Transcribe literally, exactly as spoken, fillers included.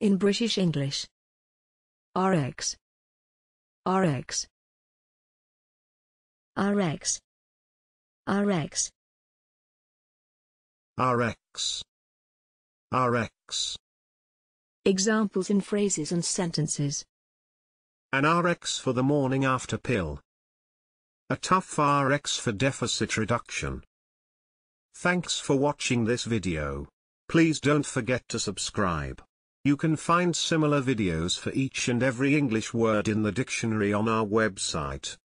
In British English. Rx. Rx. Rx. Rx. Rx. Rx. Examples in phrases and sentences. An Rx for the morning after pill. A tough Rx for deficit reduction. Thanks for watching this video. Please don't forget to subscribe. You can find similar videos for each and every English word in the dictionary on our website.